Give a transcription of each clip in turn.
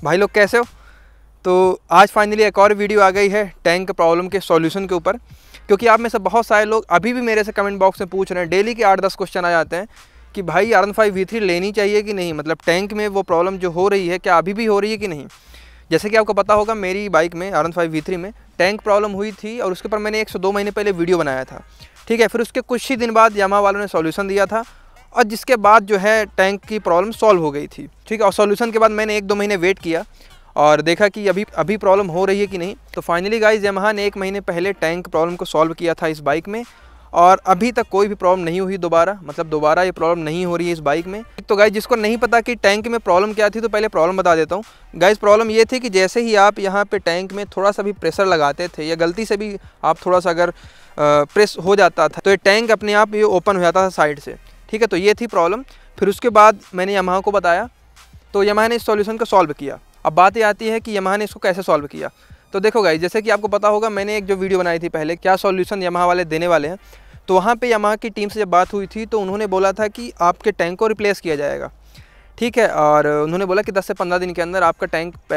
भाई लोग कैसे हो। तो आज फाइनली एक और वीडियो आ गई है टैंक प्रॉब्लम के सॉल्यूशन के ऊपर, क्योंकि आप में से बहुत सारे लोग अभी भी मेरे से कमेंट बॉक्स में पूछ रहे हैं। डेली के 8-10 क्वेश्चन आ जाते हैं कि भाई R15 V3 लेनी चाहिए कि नहीं, मतलब टैंक में वो प्रॉब्लम जो हो रही है क्या अभी भी हो रही है कि नहीं। जैसे कि आपको पता होगा मेरी बाइक में R15 V3 में टैंक प्रॉब्लम हुई थी और उसके ऊपर मैंने 1 से 2 महीने पहले वीडियो बनाया था, ठीक है। फिर उसके कुछ ही दिन बाद यामाहा वालों ने सॉल्यूशन दिया था और जिसके बाद जो है टैंक की प्रॉब्लम सॉल्व हो गई थी, ठीक है। और सॉल्यूशन के बाद मैंने 1-2 महीने वेट किया और देखा कि अभी प्रॉब्लम हो रही है कि नहीं। तो फाइनली गाइस यामाहा ने 1 महीने पहले टैंक प्रॉब्लम को सॉल्व किया था इस बाइक में और अभी तक कोई भी प्रॉब्लम नहीं हुई दोबारा, मतलब दोबारा ये प्रॉब्लम नहीं हो रही है इस बाइक में। तो गाइस जिसको नहीं पता कि टैंक में प्रॉब्लम क्या थी तो पहले प्रॉब्लम बता देता हूँ। गाइस प्रॉब्लम ये थी कि जैसे ही आप यहाँ पे टैंक में थोड़ा सा भी प्रेशर लगाते थे या गलती से भी आप थोड़ा सा अगर प्रेस हो जाता था तो ये टैंक अपने आप ये ओपन हो जाता था साइड से, ठीक है। तो ये थी प्रॉब्लम। फिर उसके बाद मैंने यामाहा को बताया तो यामाहा ने इस सॉल्यूशन को सॉल्व किया। अब बात ये आती है कि यामाहा ने इसको कैसे सॉल्व किया। तो देखो गाइस, जैसे कि आपको पता होगा मैंने एक जो वीडियो बनाई थी पहले, क्या सॉल्यूशन यामाहा वाले देने वाले हैं, तो वहाँ पे यामाहा की टीम से जब बात हुई थी तो उन्होंने बोला था कि आपके टैंक को रिप्लेस किया जाएगा, ठीक है। और उन्होंने बोला कि 10 से 15 दिन के अंदर आपका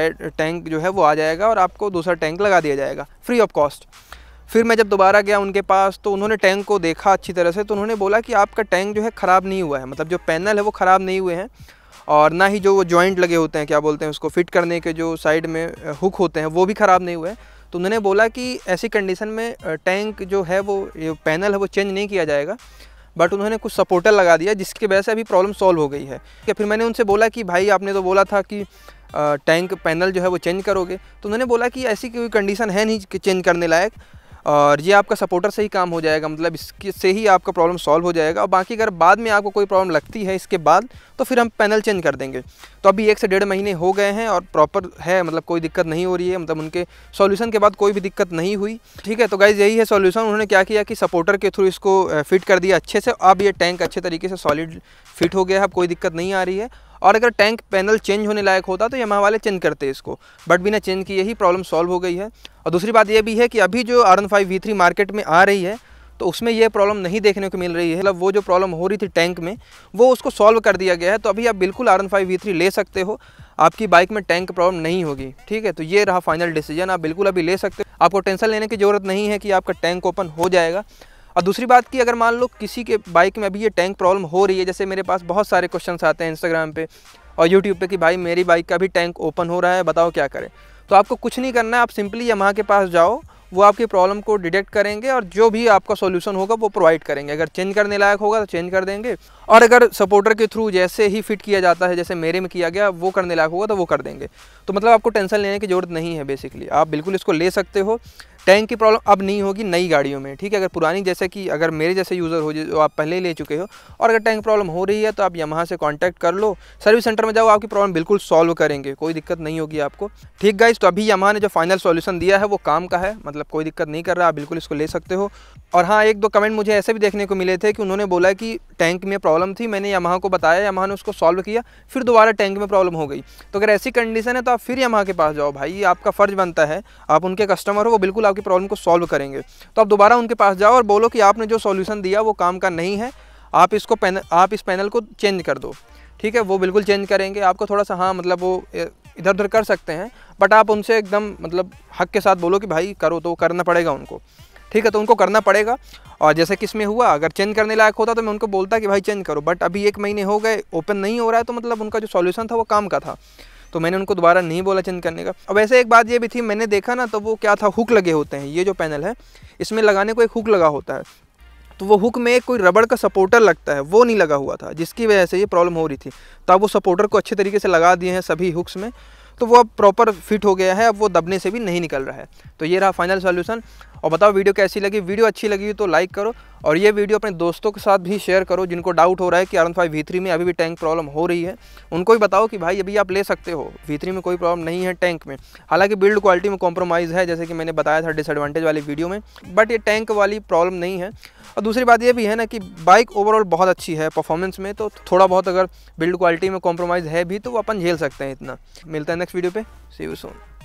टैंक जो है वो आ जाएगा और आपको दूसरा टैंक लगा दिया जाएगा फ्री ऑफ कॉस्ट। फिर मैं जब दोबारा गया उनके पास तो उन्होंने टैंक को देखा अच्छी तरह से, तो उन्होंने बोला कि आपका टैंक जो है ख़राब नहीं हुआ है, मतलब जो पैनल है वो ख़राब नहीं हुए हैं और ना ही जो वो जॉइंट लगे होते हैं, क्या बोलते हैं उसको, फिट करने के जो साइड में हुक होते हैं वो भी ख़राब नहीं हुए हैं। तो उन्होंने बोला कि ऐसी कंडीशन में टैंक जो है वो पैनल है वो चेंज नहीं किया जाएगा, बट उन्होंने कुछ सपोर्टर लगा दिया जिसकी वजह से अभी प्रॉब्लम सॉल्व हो गई है। फिर मैंने उनसे बोला कि भाई आपने तो बोला था कि टैंक पैनल जो है वो चेंज करोगे, तो उन्होंने बोला कि ऐसी कोई कंडीशन है नहीं कि चेंज करने लायक और ये आपका सपोर्टर से ही काम हो जाएगा, मतलब इसके से ही आपका प्रॉब्लम सॉल्व हो जाएगा। और बाकी अगर बाद में आपको कोई प्रॉब्लम लगती है इसके बाद तो फिर हम पैनल चेंज कर देंगे। तो अभी 1 से 1.5 महीने हो गए हैं और प्रॉपर है, मतलब कोई दिक्कत नहीं हो रही है, मतलब उनके सॉल्यूशन के बाद कोई भी दिक्कत नहीं हुई, ठीक है। तो गाइस यही है सॉल्यूशन। उन्होंने क्या किया कि सपोर्टर के थ्रू इसको फिट कर दिया अच्छे से। अब ये टैंक अच्छे तरीके से सॉलिड फिट हो गया है, अब कोई दिक्कत नहीं आ रही है। और अगर टैंक पैनल चेंज होने लायक होता तो यामाहा वाले चेंज करते इसको, बट बिना चेंज किए ही प्रॉब्लम सॉल्व हो गई है। और दूसरी बात ये भी है कि अभी जो R15 V3 मार्केट में आ रही है तो उसमें ये प्रॉब्लम नहीं देखने को मिल रही है, मतलब वो जो प्रॉब्लम हो रही थी टैंक में वो उसको सॉल्व कर दिया गया है। तो अभी आप बिल्कुल R15 V3 ले सकते हो, आपकी बाइक में टैंक प्रॉब्लम नहीं होगी, ठीक है। तो ये रहा फाइनल डिसीजन, आप बिल्कुल अभी ले सकते हो, आपको टेंशन लेने की ज़रूरत नहीं है कि आपका टैंक ओपन हो जाएगा। और दूसरी बात कि अगर मान लो किसी के बाइक में अभी ये टैंक प्रॉब्लम हो रही है, जैसे मेरे पास बहुत सारे क्वेश्चंस आते हैं इंस्टाग्राम पे और यूट्यूब पे कि भाई मेरी बाइक का भी टैंक ओपन हो रहा है, बताओ क्या करें। तो आपको कुछ नहीं करना है, आप सिंपली यामाहा के पास जाओ, वो आपकी प्रॉब्लम को डिटेक्ट करेंगे और जो भी आपका सॉल्यूशन होगा वो प्रोवाइड करेंगे। अगर चेंज करने लायक होगा तो चेंज कर देंगे और अगर सपोर्टर के थ्रू जैसे ही फिट किया जाता है, जैसे मेरे में किया गया, वो करने लायक होगा तो वो कर देंगे। तो मतलब आपको टेंशन लेने की ज़रूरत नहीं है, बेसिकली आप बिल्कुल इसको ले सकते हो। टैंक की प्रॉब्लम अब नहीं होगी नई गाड़ियों में, ठीक है। अगर पुरानी, जैसे कि अगर मेरे जैसे यूज़र हो जो आप पहले ही ले चुके हो और अगर टैंक प्रॉब्लम हो रही है तो आप यामाहा से कांटेक्ट कर लो, सर्विस सेंटर में जाओ, आपकी प्रॉब्लम बिल्कुल सॉल्व करेंगे, कोई दिक्कत नहीं होगी आपको, ठीक गाइस। तो अभी यामाहा ने जो फाइनल सॉल्यूशन दिया है वो काम का है, मतलब कोई दिक्कत नहीं कर रहा, आप बिल्कुल इसको ले सकते हो। और हाँ, 1-2 कमेंट मुझे ऐसे भी देखने को मिले थे कि उन्होंने बोला कि टैंक में प्रॉब्लम थी, मैंने यामाहा को बताया, यामाहा ने उसको सॉल्व किया, फिर दोबारा टैंक में प्रॉब्लम हो गई। तो अगर ऐसी कंडीशन है तो आप फिर यामाहा के पास जाओ, भाई आपका फ़र्ज़ बनता है, आप उनके कस्टमर हो, वो बिल्कुल आपकी प्रॉब्लम को सॉल्व करेंगे। तो आप दोबारा उनके पास जाओ और बोलो कि आपने जो सॉल्यूशन दिया वो काम का नहीं है, आप इस पैनल को चेंज कर दो, ठीक है। वो बिल्कुल चेंज करेंगे, आपको थोड़ा सा हाँ मतलब वो इधर उधर कर सकते हैं, बट आप उनसे एकदम मतलब हक के साथ बोलो कि भाई करो, तो करना पड़ेगा उनको, ठीक है। तो उनको करना पड़ेगा। और जैसे कि इसमें हुआ, अगर चेंज करने लायक होता तो मैं उनको बोलता कि भाई चेंज करो, बट अभी 1 महीने हो गए ओपन नहीं हो रहा है, तो मतलब उनका जो सॉल्यूशन था वो काम का था, तो मैंने उनको दोबारा नहीं बोला चेंज करने का। अब ऐसे एक बात ये भी थी, मैंने देखा ना, तो वो क्या था, हुक लगे होते हैं, ये जो पैनल है इसमें लगाने को एक हुक लगा होता है, तो वो हुक में एक कोई रबड़ का सपोर्टर लगता है, वो नहीं लगा हुआ था, जिसकी वजह से ये प्रॉब्लम हो रही थी। तो अब वो सपोर्टर को अच्छे तरीके से लगा दिए हैं सभी हुक्स में, तो वो अब प्रॉपर फिट हो गया है, अब वो दबने से भी नहीं निकल रहा है। तो ये रहा फाइनल सॉल्यूशन। और बताओ वीडियो कैसी लगी। वीडियो अच्छी लगी तो लाइक करो और ये वीडियो अपने दोस्तों के साथ भी शेयर करो जिनको डाउट हो रहा है कि R15 V3 में अभी भी टैंक प्रॉब्लम हो रही है। उनको भी बताओ कि भाई अभी आप ले सकते हो, V3 में कोई प्रॉब्लम नहीं है टैंक में। हालांकि बिल्ड क्वालिटी में कॉम्प्रोमाइज़ है, जैसे कि मैंने बताया था डिसएडवांटेज वाली वीडियो में, बट ये टैंक वाली प्रॉब्लम नहीं है। और दूसरी बात ये भी है ना कि बाइक ओवरऑल बहुत अच्छी है परफॉर्मेंस में, तो थोड़ा बहुत अगर बिल्ड क्वालिटी में कॉम्प्रोमाइज़ है भी तो वो अपन झेल सकते हैं इतना। मिलता है नेक्स्ट वीडियो पे, सी यू सून।